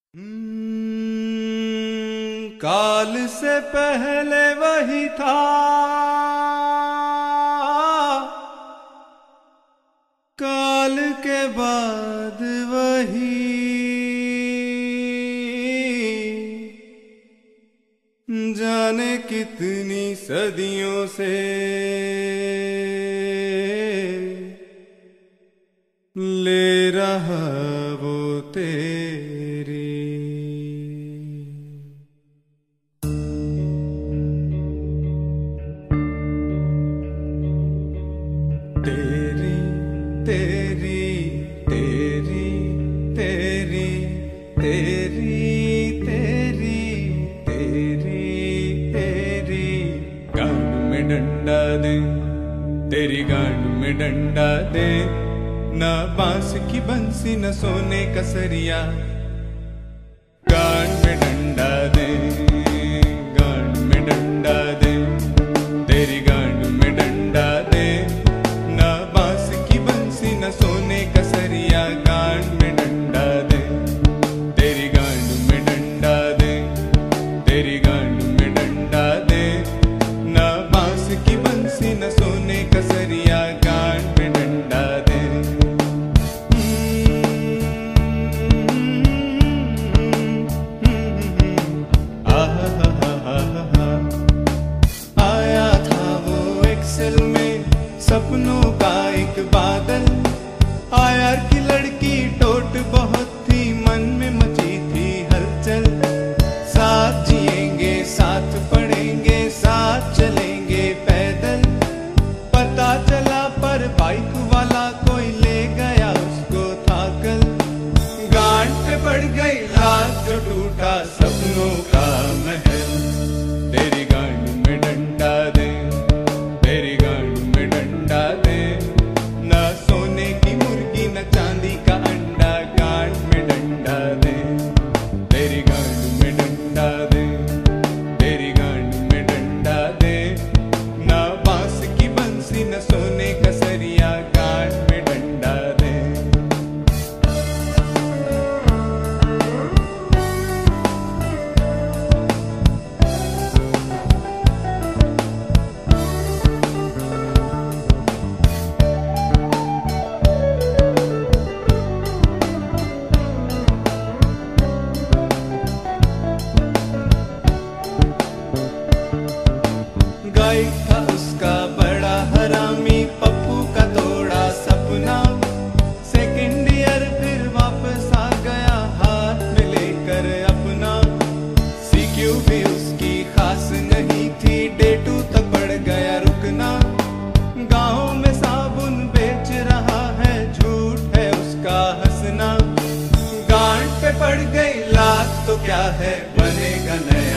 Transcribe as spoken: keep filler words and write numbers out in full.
हम्म, काल से पहले वही था, काल के बाद वही, जाने कितनी सदियों से ले रहा वो तेरी। तेरी तेरी तेरी तेरी तेरी तेरी तेरी तेरी गांड में डंडा दे, तेरी गांड में डंडा दे, ना बांस की बंसी न सोने का सरिया। गांड में डंडा दे, गांड में डंडा दे, तेरी गांड में डंडा दे, ना बांस की बंसी न सोने का सरिया। गांड में डंडा दे, तेरी गांड में डंडा दे, तेरी गांड में डंडा दे, ना बांस की बंसी न सोने का सरिया। गांड में डंडा दे। आया था वो एक्सेल में सपनों का एक बादल, आया की लड़की टोट बहुत थी, मन में मची थी हलचल। साथ जिएंगे साथ पढ़ेंगे साथ चलेंगे पैदल, पता चला पर बाइक वाला कोई ले गया उसको था कल। गांड पे पड़ गई लात जो टूटा सपनों का महल। तेरी गांड में डंडा दे, तेरी गांड में डंडा दे, ना सोने की मुर्गी न चांदी का अंडा। गांड में डंडा दे, तेरी गांड में डंडा दे, तेरी गांड में डंडा दे, ना बांस की बंसी न सोने का सरिया। गांड में डंडा दे। गाय था उसका बड़ा हरामी, पप्पू का तोड़ा सपना। सेकंड ईयर फिर वापस आ गया हाथ में लेकर अपना। सीक्यू भी उसकी खास नहीं थी, डे टू तक पड़ गया रुकना। गाँव में साबुन बेच रहा है, झूठ है उसका हंसना। गांड पे पड़ गई लात तो क्या है, बनेगा नया